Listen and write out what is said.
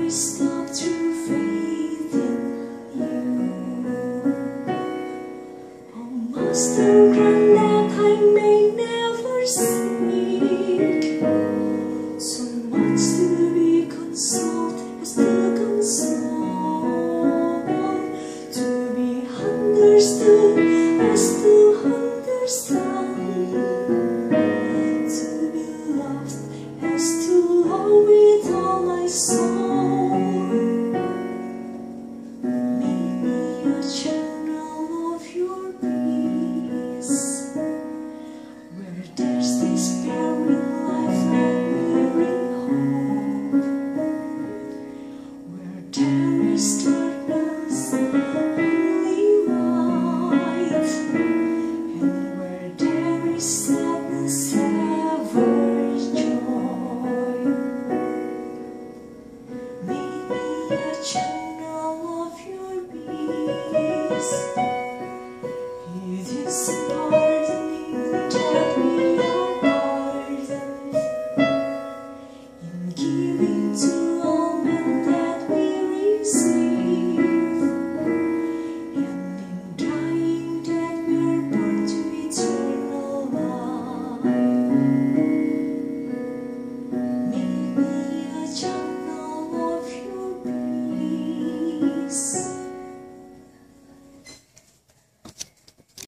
stop to faith in you. Oh, Master, grant that I may never seek so much to be consoled as to console, to be understood as to understand, to be loved as to love with all my soul. Make me a channel of your peace, where there's despair in life, let me bring hope. Where there is darkness, only light, and where there is sadness, ever joy. Make me a channel of your peace. It is pardoning that we are pardoned, in giving to all men that we receive, and in dying that we are born to eternal life. Make me a channel of your peace.